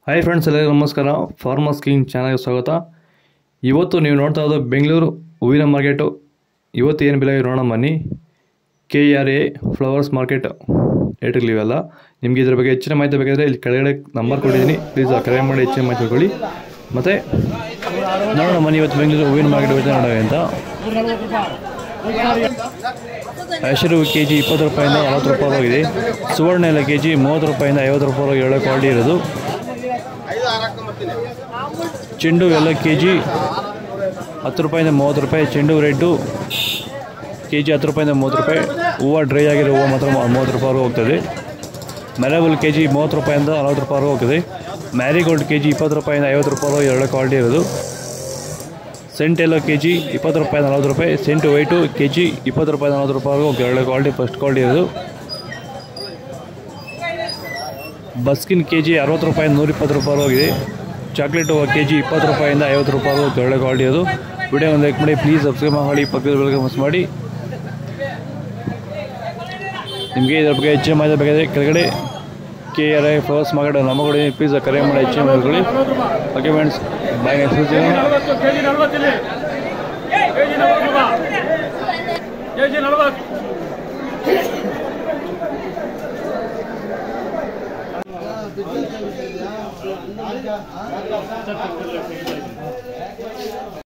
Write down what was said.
Hi friends, ಎಲ್ಲರಿಗೂ ನಮಸ್ಕಾರ. Farmers king ಚಾನಲ್ಗೆ ಸ್ವಾಗತ. ಇವತ್ತು ನೀವು ನೋಡ್ತಾ ಇರೋದು ಬೆಂಗಳೂರು ಹೂವಿನ ಮಾರ್ಕೆಟು. ಇವತ್ತು ಏನು ಬೆಲೆ ನೋಡೋಣ ಬನ್ನಿ. KRA ಫ್ಲವರ್ಸ್ ಮಾರ್ಕೆಟ್ ರೇಟ್ಗಳಿವೆಲ್ಲ. ನಿಮಗೆ ಇದ್ರ ಬಗ್ಗೆ ಹೆಚ್ಚಿನ ಮಾಹಿತಿ ಬೇಕಾದರೆ ಇಲ್ಲಿ ಕೆಳಗಡೆ ನಂಬರ್ ಕೊಟ್ಟಿದ್ದೀನಿ, ಪ್ಲೀಸ್ ಕರೆ ಮಾಡಿ ಹೆಚ್ಚಿನ ಮಾಹಿತಿ ತಿಳ್ಕೊಳ್ಳಿ. ಮತ್ತು ನೋಡೋಣ ಬನ್ನಿ ಇವತ್ತು ಬೆಂಗಳೂರು ಹೂವಿನ ಮಾರ್ಕೆಟ್ ಹೋಗ್ತಾ ನೋಡೋಣ ಅಂತ. ಹೆಸರು KG 20 ರೂಪಾಯಿಂದ 40 ರೂಪಾಯಿ ಹೋಗಿದೆ. ಸುವರ್ಣ ಎಲ್ಲ KG 30 ರೂಪಾಯಿಂದ 50 ರೂಪಾಯಿ ಒಳ್ಳೆ ಕ್ವಾಲಿಟಿ ಇರೋದು. ಚೆಂಡು ಎಲ್ಲ KG 10 ರೂಪಾಯಿಂದ 30 ರೂಪಾಯಿ. ಚೆಂಡು ರೆಡ್ಡು KG 10 ರೂಪಾಯಿಂದ 30 ರೂಪಾಯಿ. ಹೂವು ಡ್ರೈ ಆಗಿರೋ ಹೂವು ಮಾತ್ರ 30 ರೂಪಾಯಿ ಹೋಗ್ತದೆ. ಮೆರಬಲ್ KG 30 ರೂಪಾಯಿಂದ 40 ರೂಪಾಯಿ ಹೋಗ್ತದೆ. ಮ್ಯಾರಿಗೋಲ್ಡ್ KG 20 ರೂಪಾಯಿಂದ 50 ರೂಪಾಯಿ ಒಳ್ಳೆ ಕ್ವಾಲಿಟಿ ಇರೋದು. ಸೆಂಟ್ ಎಲ್ಲ KG 20 ರೂಪಾಯಿಂದ 40 ರೂಪಾಯಿ. ಸೆಂಟ್ ವೈಟು KG 20 ರೂಪಾಯಿಂದ 40 ರೂಪಾಯಿ ಒಳ್ಳೆ ಕ್ವಾಲಿಟಿ, ಫಸ್ಟ್ ಕ್ವಾಲಿಟಿ ಇರೋದು. ಬಸ್ಕಿನ್ KG 60 ರೂಪಾಯಿಂದ 120 ರೂಪಾಯಿ ಹೋಗಿದೆ. ಚಾಕ್ಲೇಟ್ ಹೂವು KG 20 ರೂಪಾಯಿಂದ 50 ರೂಪಾಯಿ ಒಳ್ಳೆ ಕ್ವಾಲಿಟಿ ಅದು. ವಿಡಿಯೋ ಒಂದು ಲೈಕ್ ಮಾಡಿ, ಪ್ಲೀಸ್ ಸಬ್ಸ್ಕ್ರೈಬ್ ಮಾಡಿ, ಪಕ್ಕದ ಬೆಳಗ್ಗೆ ಮಿಸ್ ಮಾಡಿ. ನಿಮಗೆ ಇದರ ಬಗ್ಗೆ ಹೆಚ್ಚಿನ ಮಾಹಿತಿ ಬೇಕಾದರೆ ಕೆಳಗಡೆ KRA ಫ್ಲವರ್ಸ್ ಮಾರ್ಕೆಟ್ ನಮ್ಮ ಕಡೆ ಪ್ಲೀಸ್ ಕರೆ ಮಾಡಿ ಹೆಚ್ಚಿನ ಮಾಹಿತಿಗಳು. Okay friends, bye. Next KG 40